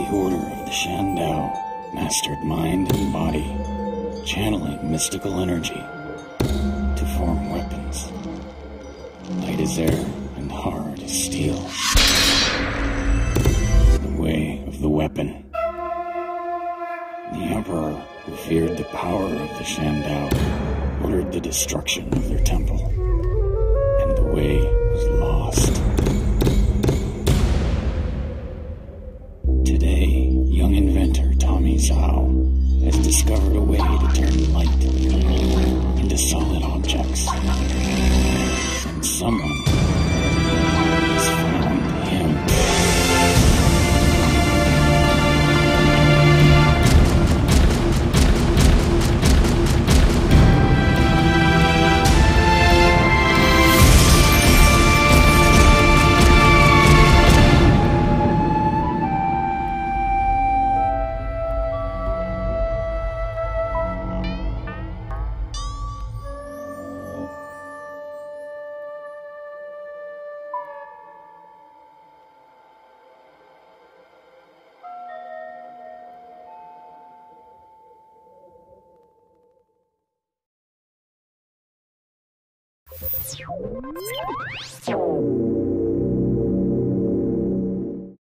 The order of the Shandao mastered mind and body, channeling mystical energy to form weapons. Light as air and hard as steel. The way of the weapon. The Emperor, who feared the power of the Shandao, ordered the destruction of their temple, and the way was lost. Today, young inventor Tommy Zhao has discovered a way to turn light into solid objects. And someone has found him. You